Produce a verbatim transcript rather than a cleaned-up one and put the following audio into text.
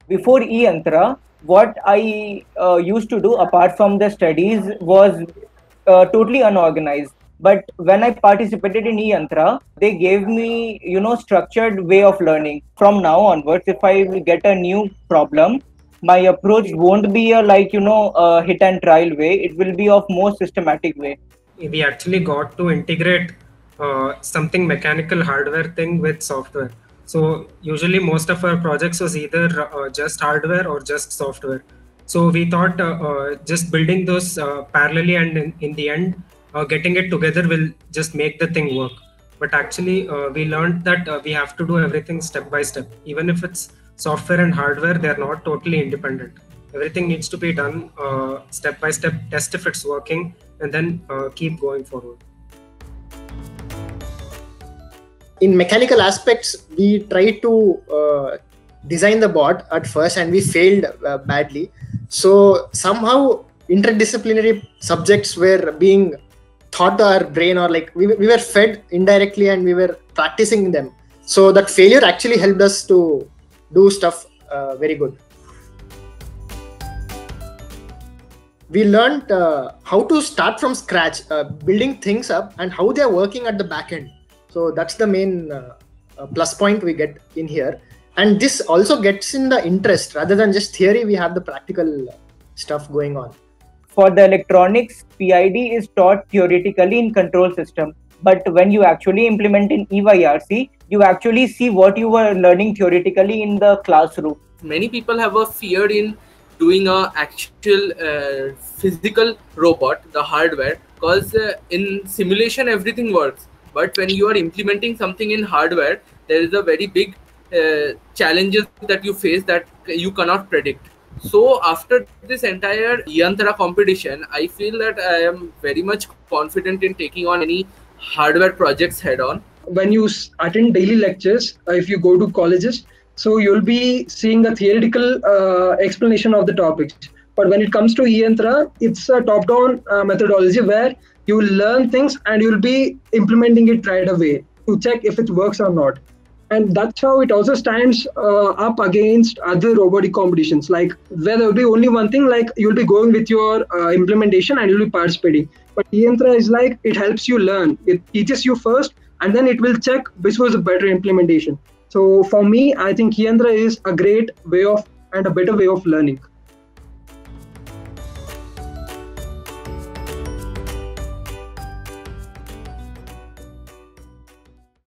before eYantra, what I uh, used to do apart from the studies was uh, totally unorganized. But when I participated in eYantra, they gave me, you know, structured way of learning. From now onwards, if I will get a new problem, my approach won't be a like, you know, a hit and trial way. It will be of more systematic way. We actually got to integrate uh, something mechanical hardware thing with software. So usually most of our projects was either uh, just hardware or just software. So we thought uh, uh, just building those uh, parallelly, and in, in the end uh, getting it together will just make the thing work. But actually uh, we learned that uh, we have to do everything step by step. Even if it's software and hardware, they're not totally independent. Everything needs to be done uh, step by step, test if it's working, and then uh, keep going forward. In mechanical aspects, we tried to uh, design the board at first and we failed uh, badly. So somehow interdisciplinary subjects were being taught to our brain, or like we, we were fed indirectly and we were practicing them. So that failure actually helped us to do stuff uh, very good. We learned uh, how to start from scratch, uh, building things up and how they are working at the back end. So that's the main uh, uh, plus point we get in here. And this also gets in the interest. Rather than just theory, we have the practical stuff going on. For the electronics, P I D is taught theoretically in control system. But when you actually implement in E Y R C, you actually see what you were learning theoretically in the classroom. Many people have a fear in doing a actual uh, physical robot, the hardware, because uh, in simulation everything works. But when you are implementing something in hardware, there is a very big uh, challenges that you face that you cannot predict. So after this entire eYantra competition, I feel that I am very much confident in taking on any hardware projects head on. When you attend daily lectures, uh, if you go to colleges, so you'll be seeing a theoretical uh, explanation of the topics. But when it comes to eYantra, it's a top-down uh, methodology where you will learn things and you'll be implementing it right away to check if it works or not. And that's how it also stands uh, up against other robotic competitions, like where there will be only one thing, like you'll be going with your uh, implementation and you'll be participating. But eYantra is like, it helps you learn. It teaches you first and then it will check which was a better implementation. So for me, I think eYantra is a great way of and a better way of learning.